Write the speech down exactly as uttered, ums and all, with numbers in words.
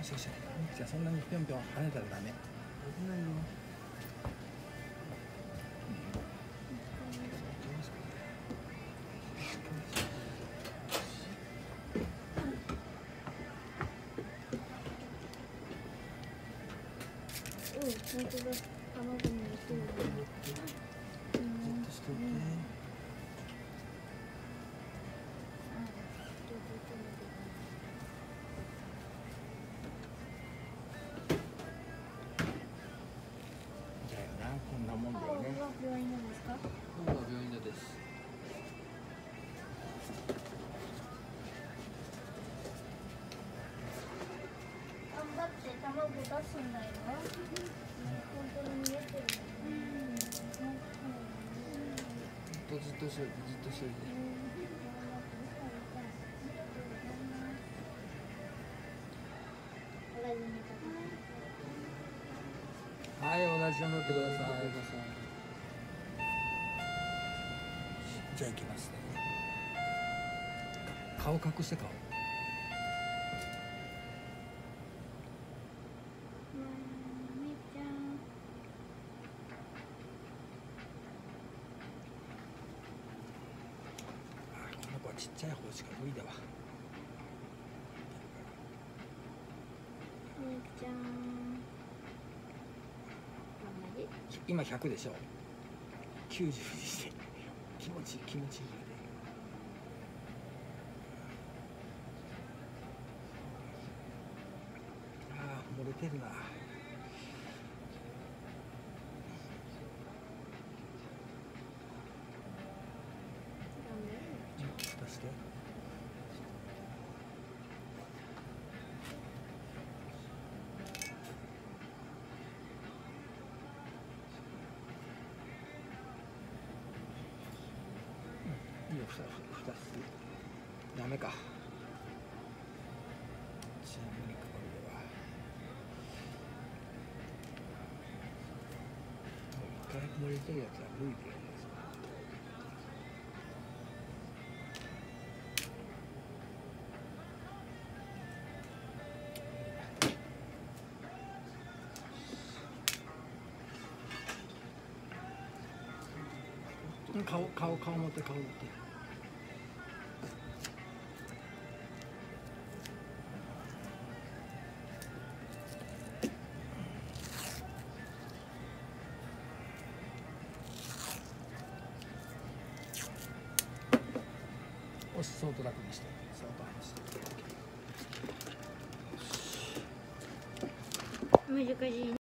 しよし。じゃあそんなにぴょんぴょん跳ねたらダメ。危ないよ。 うん、本当だ。卵に入れてる。 じっとしておいて。だよな、こんなもんだよね。 ここが病院なんですか？ ここが病院です。 頑張って卵出すんだよ。本当に見えてる。 ずっとずっとしておいて、ずっとしておいて。はい、同じようになってください。じゃあ行きますね。顔隠して顔。この子はちっちゃい方しか無理だわ。 みゆきちゃん。 今ひゃくでしょ。きゅうじゅうにして気持ちいい気持ちいいぐらいで。ああ漏れてるな。出して。いいよ、ふたつダメか。ちなみにこれは一回漏れてるやつは無理だよね。顔顔顔持って顔持って。よし、そーっと楽にして、そーっと離して。 難しいね。